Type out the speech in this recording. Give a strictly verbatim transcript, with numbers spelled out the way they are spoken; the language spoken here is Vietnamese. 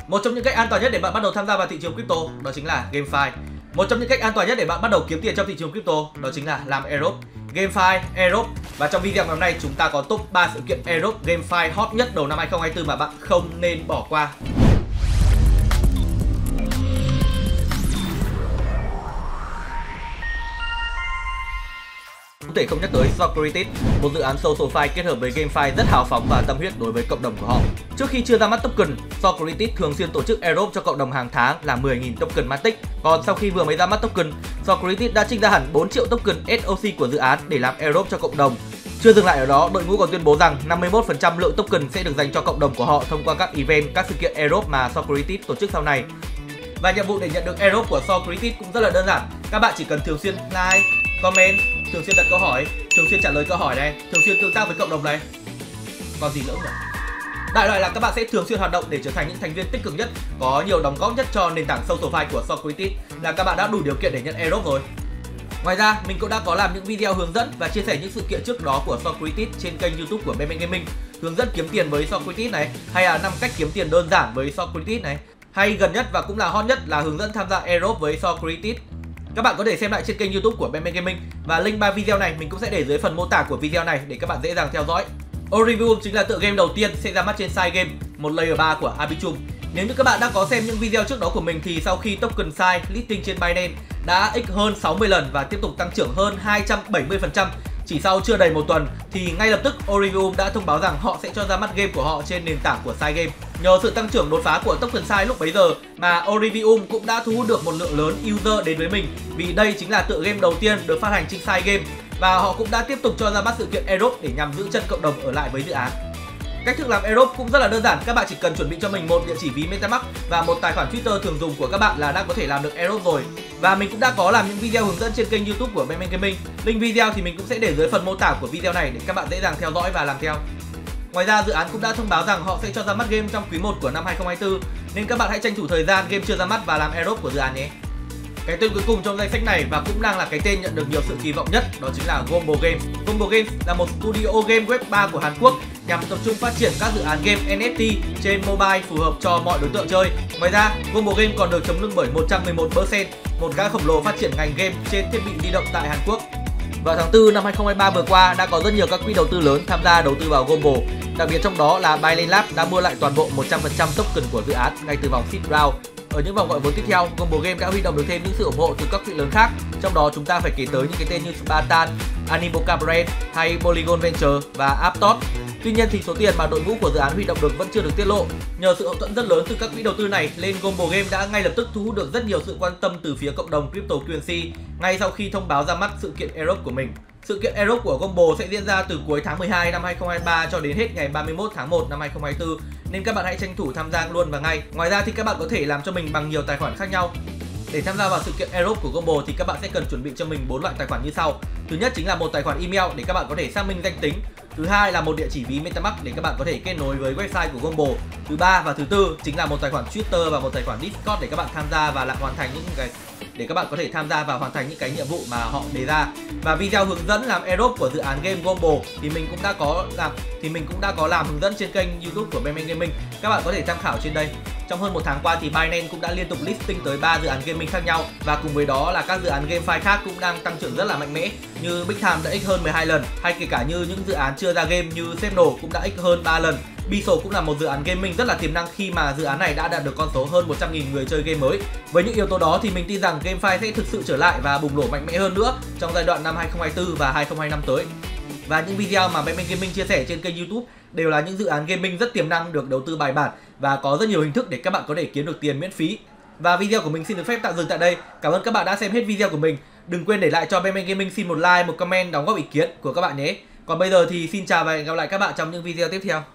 Một trong những cách an toàn nhất để bạn bắt đầu tham gia vào thị trường crypto đó chính là GameFi. Một trong những cách an toàn nhất để bạn bắt đầu kiếm tiền trong thị trường crypto đó chính là làm airdrop. GameFi, airdrop. Và trong video ngày hôm nay chúng ta có top ba sự kiện airdrop GameFi hot nhất đầu năm hai không hai tư mà bạn không nên bỏ qua. Không thể không nhắc tới Socrates, một dự án SocialFi kết hợp với GameFi rất hào phóng và tâm huyết đối với cộng đồng của họ. Trước khi chưa ra mắt token, Socrates thường xuyên tổ chức airdrop cho cộng đồng hàng tháng là mười nghìn token Matic. Còn sau khi vừa mới ra mắt token, Socrates đã trích ra hẳn bốn triệu token ét ô xê của dự án để làm airdrop cho cộng đồng. Chưa dừng lại ở đó, đội ngũ còn tuyên bố rằng năm mươi mốt phần trăm lượng token sẽ được dành cho cộng đồng của họ thông qua các event, các sự kiện airdrop mà Socrates tổ chức sau này. Và nhiệm vụ để nhận được airdrop của Socrates cũng rất là đơn giản. Các bạn chỉ cần thường xuyên like, comment, thường xuyên đặt câu hỏi, thường xuyên trả lời câu hỏi này, thường xuyên tương tác với cộng đồng này. Còn gì nữa không? Đại loại là các bạn sẽ thường xuyên hoạt động để trở thành những thành viên tích cực nhất, có nhiều đóng góp nhất cho nền tảng SocialFi của Socrates, là các bạn đã đủ điều kiện để nhận airdrop rồi. Ngoài ra, mình cũng đã có làm những video hướng dẫn và chia sẻ những sự kiện trước đó của Socrates trên kênh YouTube của Benben Gaming, hướng dẫn kiếm tiền với Socrates này, hay là năm cách kiếm tiền đơn giản với Socrates này, hay gần nhất và cũng là hot nhất là hướng dẫn tham gia airdrop với Socrates. Các bạn có thể xem lại trên kênh YouTube của Benben Gaming, và link ba video này mình cũng sẽ để dưới phần mô tả của video này để các bạn dễ dàng theo dõi. Orivium chính là tựa game đầu tiên sẽ ra mắt trên side game, một layer ba của Arbitrum. Nếu như các bạn đã có xem những video trước đó của mình thì sau khi token side listing trên Binance đã x hơn sáu mươi lần và tiếp tục tăng trưởng hơn hai trăm bảy mươi phần trăm chỉ sau chưa đầy một tuần, thì ngay lập tức Orivium đã thông báo rằng họ sẽ cho ra mắt game của họ trên nền tảng của side game. Nhờ sự tăng trưởng đột phá của token side lúc bấy giờ mà Orivium cũng đã thu hút được một lượng lớn user đến với mình, vì đây chính là tựa game đầu tiên được phát hành trên side game, và họ cũng đã tiếp tục cho ra mắt sự kiện airdrop để nhằm giữ chân cộng đồng ở lại với dự án. Cách thức làm airdrop cũng rất là đơn giản, các bạn chỉ cần chuẩn bị cho mình một địa chỉ ví MetaMask và một tài khoản Twitter thường dùng của các bạn là đã có thể làm được airdrop rồi. Và mình cũng đã có làm những video hướng dẫn trên kênh YouTube của Benben Gaming. Link video thì mình cũng sẽ để dưới phần mô tả của video này để các bạn dễ dàng theo dõi và làm theo. Ngoài ra, dự án cũng đã thông báo rằng họ sẽ cho ra mắt game trong quý một của năm hai không hai tư, nên các bạn hãy tranh thủ thời gian game chưa ra mắt và làm airdrop của dự án nhé. Cái tên cuối cùng trong danh sách này và cũng đang là cái tên nhận được nhiều sự kỳ vọng nhất, đó chính là Gombo Games. Gombo Games là một studio game web ba của Hàn Quốc nhằm tập trung phát triển các dự án game en ép tê trên mobile phù hợp cho mọi đối tượng chơi. Ngoài ra, Gombo Games còn được chống lưng bởi một trăm mười một phần trăm, một gã khổng lồ phát triển ngành game trên thiết bị di động tại Hàn Quốc. Vào tháng tư năm hai không hai ba vừa qua đã có rất nhiều các quỹ đầu tư lớn tham gia đầu tư vào Gombo. Đặc biệt trong đó là Binance Labs đã mua lại toàn bộ một trăm phần trăm token của dự án ngay từ vòng seed round. Ở những vòng gọi vốn tiếp theo, Gombo Game đã huy động được thêm những sự ủng hộ từ các quỹ lớn khác. Trong đó chúng ta phải kể tới những cái tên như Spartan, Animoca Brand hay Polygon Venture và Aptos. Tuy nhiên thì số tiền mà đội ngũ của dự án huy động được vẫn chưa được tiết lộ. Nhờ sự hậu thuẫn rất lớn từ các quỹ đầu tư này, nên Gombo Game đã ngay lập tức thu hút được rất nhiều sự quan tâm từ phía cộng đồng cryptocurrency ngay sau khi thông báo ra mắt sự kiện airdrop của mình. Sự kiện airdrop của Gombo sẽ diễn ra từ cuối tháng mười hai năm hai không hai ba cho đến hết ngày ba mươi mốt tháng một năm hai không hai tư, nên các bạn hãy tranh thủ tham gia luôn và ngay. Ngoài ra thì các bạn có thể làm cho mình bằng nhiều tài khoản khác nhau. Để tham gia vào sự kiện airdrop của Gombo thì các bạn sẽ cần chuẩn bị cho mình bốn loại tài khoản như sau. Thứ nhất chính là một tài khoản email để các bạn có thể xác minh danh tính. Thứ hai là một địa chỉ ví MetaMask để các bạn có thể kết nối với website của Gombo. Thứ ba và thứ tư chính là một tài khoản Twitter và một tài khoản Discord để các bạn tham gia và làm hoàn thành những cái để các bạn có thể tham gia và hoàn thành những cái nhiệm vụ mà họ đề ra. Và video hướng dẫn làm airdrop của dự án game Gombo thì mình cũng đã có làm thì mình cũng đã có làm hướng dẫn trên kênh YouTube của Benben Gaming. Các bạn có thể tham khảo trên đây. Trong hơn một tháng qua thì Binance cũng đã liên tục listing tới ba dự án gaming khác nhau, và cùng với đó là các dự án GameFi khác cũng đang tăng trưởng rất là mạnh mẽ, như Big Time đã x hơn mười hai lần, hay kể cả như những dự án chưa ra game như Sepno cũng đã x hơn ba lần. Biso cũng là một dự án gaming rất là tiềm năng khi mà dự án này đã đạt được con số hơn một trăm nghìn người chơi game mới. Với những yếu tố đó thì mình tin rằng GameFi sẽ thực sự trở lại và bùng nổ mạnh mẽ hơn nữa trong giai đoạn năm hai không hai tư và hai không hai lăm tới. Và những video mà Benben Gaming chia sẻ trên kênh YouTube đều là những dự án gaming rất tiềm năng, được đầu tư bài bản và có rất nhiều hình thức để các bạn có thể kiếm được tiền miễn phí. Và video của mình xin được phép tạm dừng tại đây. Cảm ơn các bạn đã xem hết video của mình. Đừng quên để lại cho Benben Gaming xin một like, một comment, đóng góp ý kiến của các bạn nhé. Còn bây giờ thì xin chào và hẹn gặp lại các bạn trong những video tiếp theo.